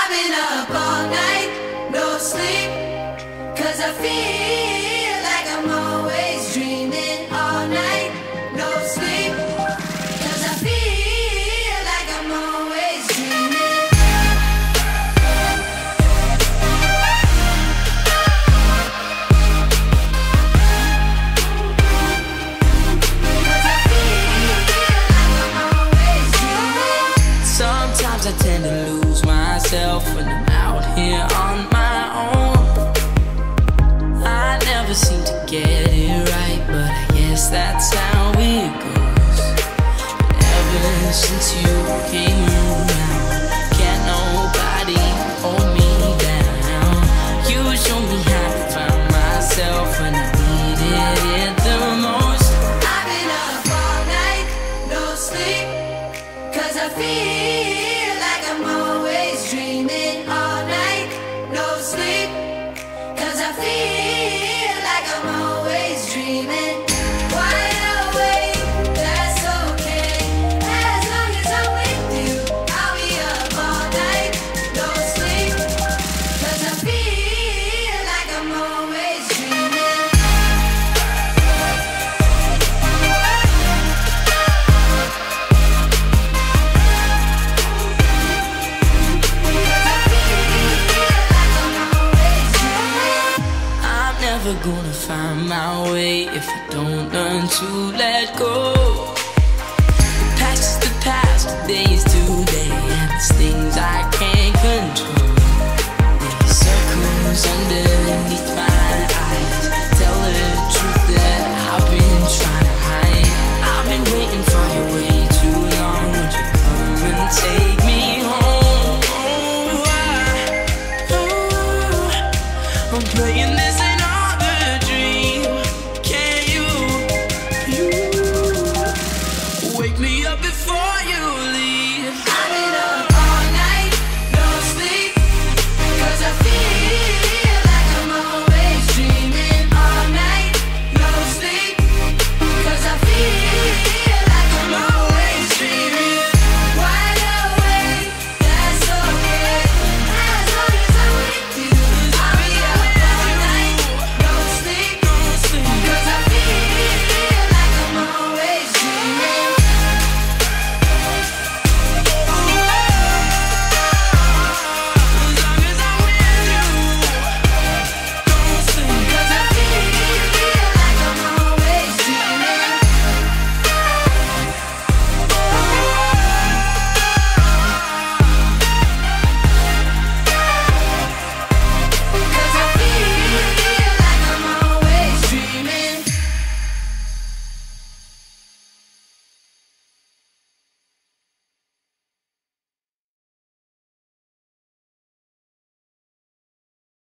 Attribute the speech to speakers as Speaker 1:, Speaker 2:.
Speaker 1: been up all night, no sleep, 'cause I feel like I'm always dreaming all night, no sleep, 'cause I feel like I'm always dreaming.
Speaker 2: Sometimes I tend to lose myself when I'm out here on my own. I never seem to get it right, but I guess that's how it goes. Ever since you came around, can't nobody hold me down. You show me how to find myself when I needed it the most.
Speaker 1: I've been up all night, no sleep, 'cause I feel like I'm always dreaming all night, no sleep, 'cause I feel like I'm always dreaming. Wide awake, that's okay, as long as I'm with you. I'll be up all night, no sleep, 'cause I feel like I'm always dreaming.
Speaker 2: I'm never gonna find my way if I don't learn to let go. The past is the past, the days to